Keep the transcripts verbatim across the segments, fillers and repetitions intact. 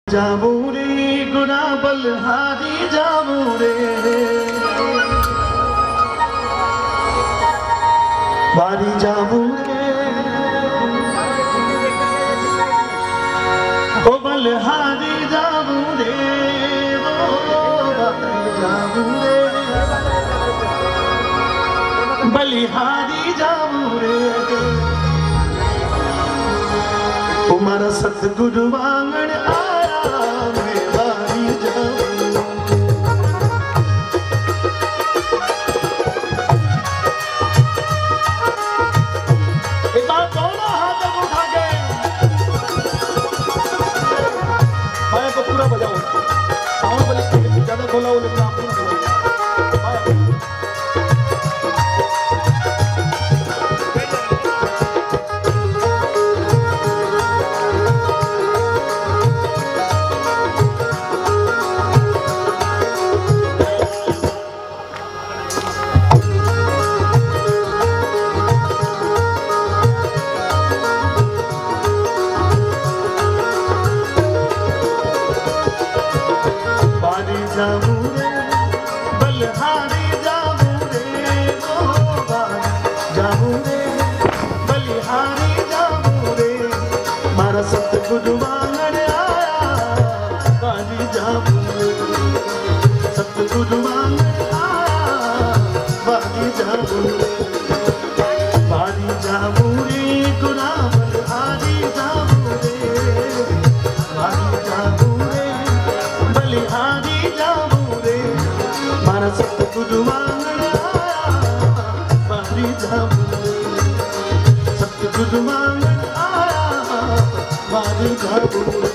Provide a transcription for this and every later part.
जाबू रे गुना बलहारी जाबू रे बारी जाबू रे ओ बलहारी जाबू रे बारी जाबू रे बलिहारी जाबू रे तुम्हारा सतगुरु वांगण आया मैं बारी जाऊं। एक बार दोनों हाथ उठा के बाया को पूरा बजाओ। साउंड वाली ज्यादा खोला हो लेकिन आप पूरा बजाओ। जाबू रे बलहारी जाबू रे ओ बारी जाबू रे बलिहारी जाबू रे मारा सतगुरु वांगण आया बारी जाबू रे सतगुरु वांगण आया बारी जाबू रे बारी जाबू रे गुना बलहारी जाबू रे बारी जाबू रे बलिहारी जाबू रे मारा सतगुरु वांगण आया बारी जाबू रे सतगुरु वांगण आया बारी जाबू रे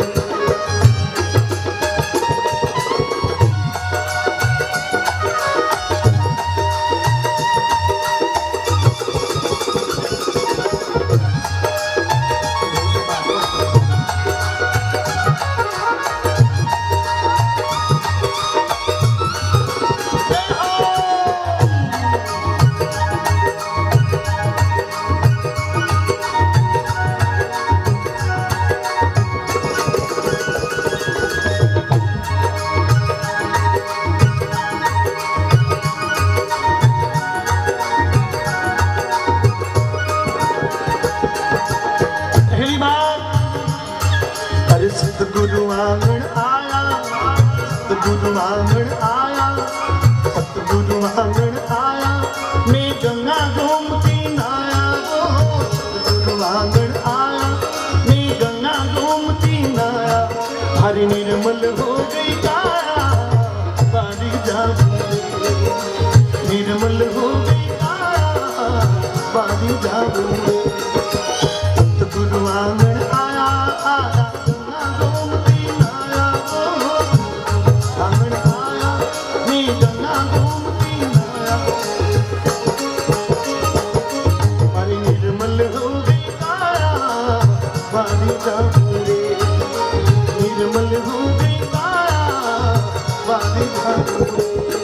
सतगुरु वांगण आया सतगुरु वांगण आया सतगुरु वांगण आया मैं गंगा गोमती नाया वो सतगुरु वांगण आया मैं गंगा गोमती नाया हरि निर्मल हो गई काया बारी जाबू रे निर्मल हो गई काया बारी जाबू रे सतगुरु वांगण आया आया निर्मल हो गई काया बारी जाबू रे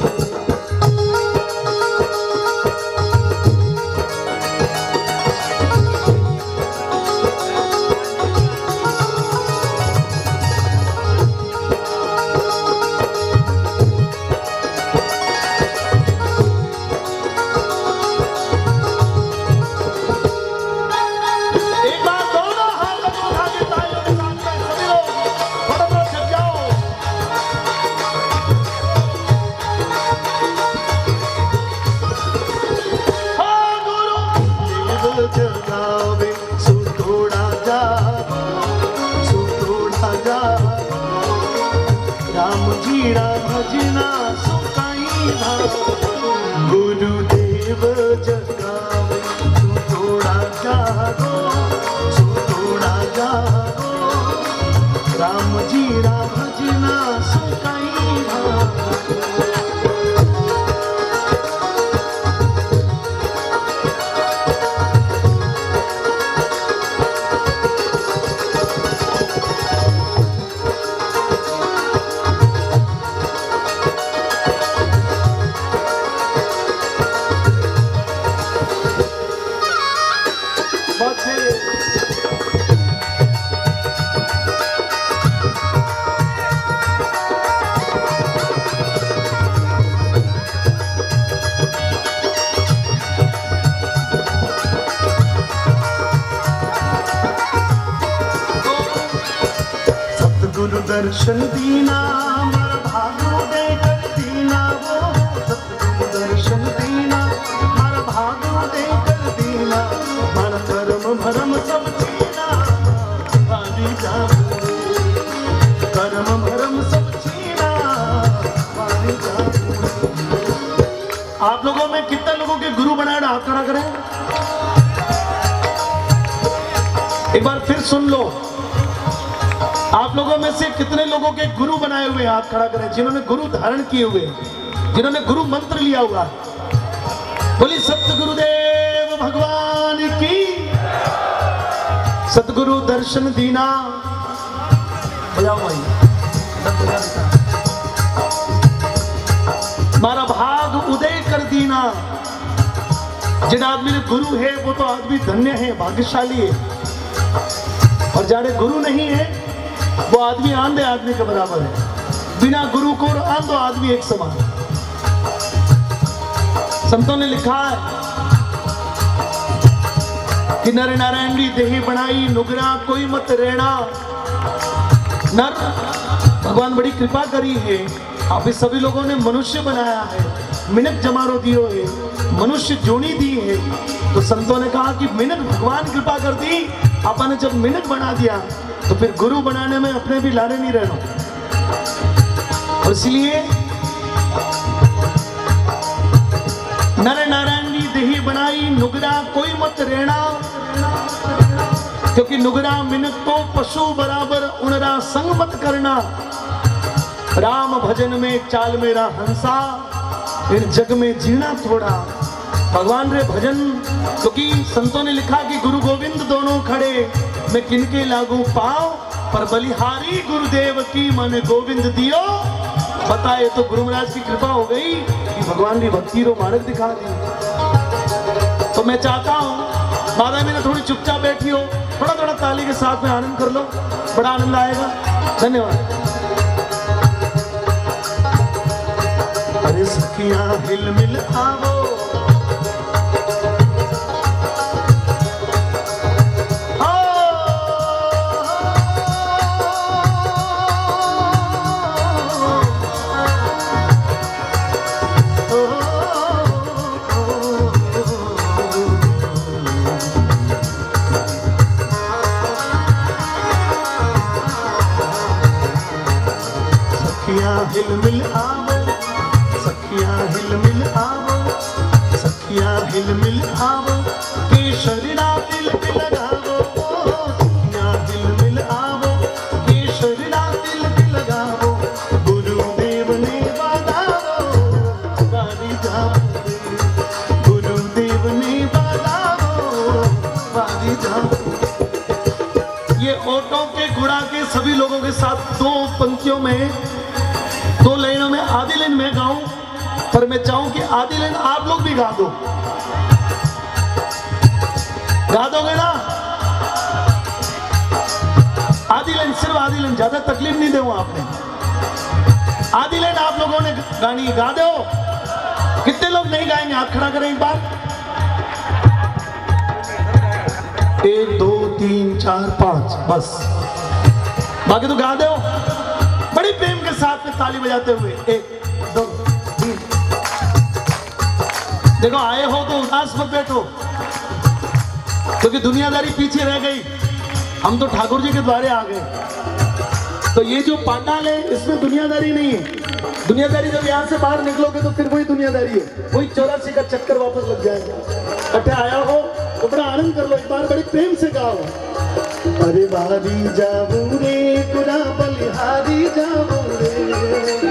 जगावे सुतोड़ा जागो सुतोड़ा जागो राम जी राम भजना सुकाई भागो गुरुदेव जगावे सुतोड़ा जागो सुतोड़ा जागो राम जी राम भजना सुकाई भागो दर्शन दीना मारा भागो दे कर दीना वो सतगुरु दर्शन दीना मारा भागो दे कर दीना मारा कर्म भरम सब छीना पानी जाऊं कर्म भरम सब छीना पानी जाऊं। आप लोगों में कितने लोगों के गुरु बनाए हाथ खड़ा करें। एक बार फिर सुन लो, आप लोगों में से कितने लोगों के गुरु बनाए हुए हाथ खड़ा करें, जिन्होंने गुरु धारण किए हुए, जिन्होंने गुरु मंत्र लिया हुआ। बोली सतगुरुदेव भगवान की, सतगुरु दर्शन दीना। बजाओ भाई, मारा भाग उदय कर दीना। जिन आदमी ने गुरु है वो तो आदमी धन्य है, भाग्यशाली है, और जाने गुरु नहीं है वो आदमी आंधे आदमी के बराबर है। बिना गुरु को आंधो आदमी एक समान। संतों ने लिखा है कि नर नारायण की देही बनाई नुगरा कोई मत रहना। नर भगवान बड़ी कृपा करी है, आप इस सभी लोगों ने मनुष्य बनाया है, मिनक जमारो दियो है, मनुष्य जोनी दी है। तो संतों ने कहा कि मिनक भगवान कृपा कर दी, आपने ने जब मिनक बना दिया तो फिर गुरु बनाने में अपने भी लारे नहीं रहना। और इसलिए नर नारायण की देही बनाई नुगरा कोई मत रहना, क्योंकि नुगरा मिनक तो पशु बराबर उनरा संग मत करना। राम भजन में चाल मेरा हंसा, इन जग में जीना थोड़ा। भगवान रे भजन, क्योंकि संतों ने लिखा कि गुरु गोविंद दोनों खड़े, मैं किनके लागू पाओ, पर बलिहारी गुरुदेव की मन गोविंद दियो। बताए तो गुरु महाराज की कृपा हो गई कि भगवान की भक्ति रो मार्ग दिखा दी। तो मैं चाहता हूँ माता मैंने थोड़ी चुपचाप बैठी हो, थोड़ा थोड़ा ताली के साथ में आनंद कर लो, बड़ा आनंद आएगा। धन्यवाद। अरे सखियां हिल मिल आवो, हिल मिल आवो सखिया, हिल मिल आवो सखिया, हिल मिल आवो केशरीना दिल पे लगावो। सखिया हिल मिल आवो केशरीना दिल पे लगावो। गुरुदेव ने बतावो बारी जाओ, गुरुदेव ने बतावो बारी जाओ। ये ऑटो के घुड़ा के सभी लोगों के साथ दो पंक्तियों में, दो लाइनों में आधी लाइन मैं गाऊं, पर मैं चाहूं कि आधी लाइन आप लोग भी गा दो। गा दोगे ना? आधी लाइन, सिर्फ आधी लाइन, ज्यादा तकलीफ नहीं दूंगा आपने। आधी लाइन आप लोगों ने गानी, गा दो। कितने लोग नहीं गाएंगे? हाथ खड़ा करें एक बार। एक दो तीन चार पांच, बस। बाकी तो गा दो बड़ी प्रेम के साथ में ताली बजाते हुए। एक दो तीन। देखो आए हो तो उदास मत बैठो, क्योंकि दुनियादारी पीछे रह गई, हम तो ठाकुर जी के द्वारे आ गए। तो ये जो पांडाल है इसमें दुनियादारी नहीं है। दुनियादारी जब यहाँ से बाहर निकलोगे तो फिर वही दुनियादारी है, वही चौरासी का चक्कर वापस लग जाएगा। इकट्ठे आया हो तो बड़ा आनंद कर लो, एक बार बड़ी प्रेम से गाओ। अरे बारी जाऊं रे गुरा बलिहारी जाऊं रे,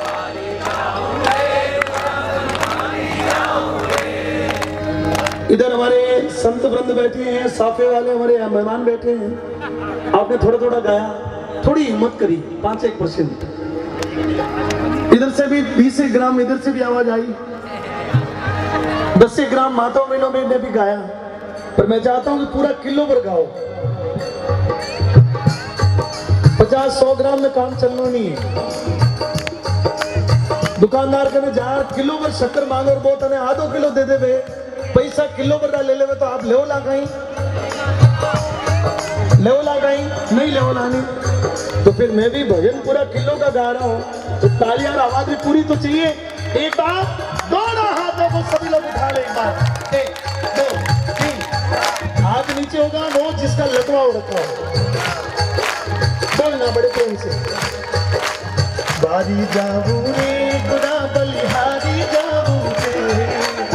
इधर हमारे संत वृंद बैठे हैं, साफे वाले हमारे मेहमान बैठे हैं। आपने थोड़ा थोड़ा गाया, थोड़ी हिम्मत करी, पांच एक परसेंट। इधर से भी बीस ग्राम, इधर से भी आवाज आई, दस ग्राम माता बहनों में ने भी गाया, पर मैं चाहता हूं कि पूरा किलो पर गाओ। पचास सौ ग्राम में काम चलना नहीं है। दुकानदार के जार किलो पर शक्कर मांगो और बहुत ने आधो किलो दे दे वे, पैसा किलो पर ले ले तो आप ले ला गई, ले ला गई नहीं ले लानी। तो फिर मैं भी भजन पूरा किलो का गा रहा हूँ, तो ताली और आवाज भी पूरी तो चाहिए। एक बार दोनों हाथों को सभी लोग उठा ले, एक बार एक दो तीन, हाथ नीचे होगा वो जिसका लकवा उड़ता हो, बोलना बड़े प्रेम से। बारी जाऊ रे गुड़ा बलिहारी जाऊ रे,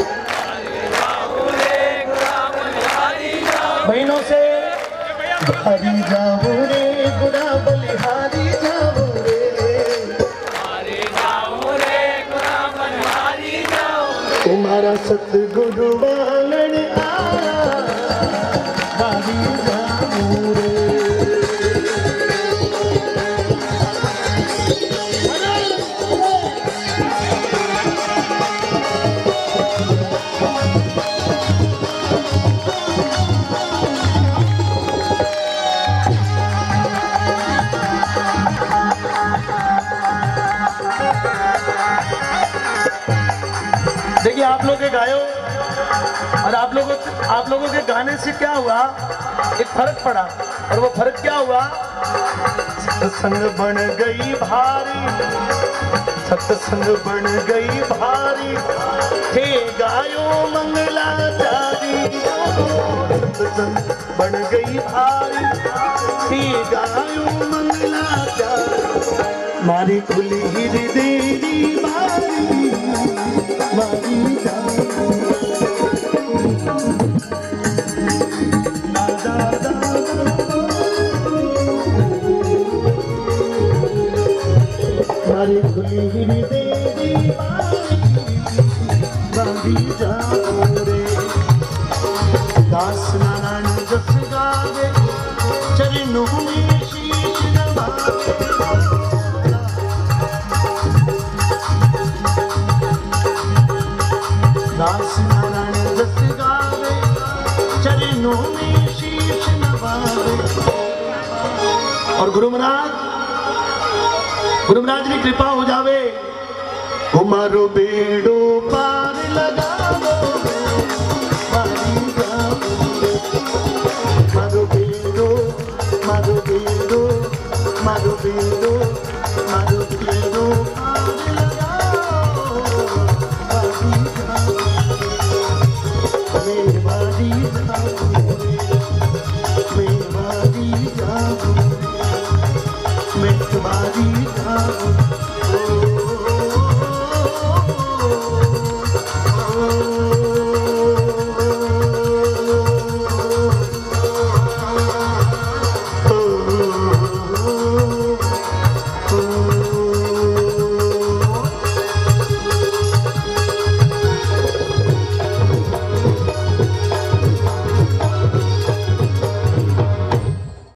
बहनों से बारी जाऊ रे गुड़ा बलिहारी जाऊ रे, तुम्हारा सतगुरु वालन आया, बारी जाऊ रे। देखिए आप लोग के गायो और आप लोगों आप लोगों के गाने से क्या हुआ, एक फर्क पड़ा, और वो फर्क क्या हुआ, सत्संग बन गई भारी, सत्संग बन गई भारी, हे गायो मंगलाचारी, सत्संग बन गई भारी, हे गायो मंगलाचारी, मारी खुली हृदय बारी, मारी जाऊ मारी खुली हृदय बारी जाऊ रे। दास नारायण जस गावे, चरणों में शीश नवावे, दास नारायण जस गावे, चरणों में शीश नवावे। और गुरु महाराज गुरु महाराज की कृपा हो जावे, मारो बेड़ो पार लगा दो, मारी जाओ, मारो बेड़ो मारो बेड़ो मारो बेड़ो मारो बेड़ो पार लगाओ, मारी जाओ, मेरी बारी जाओ।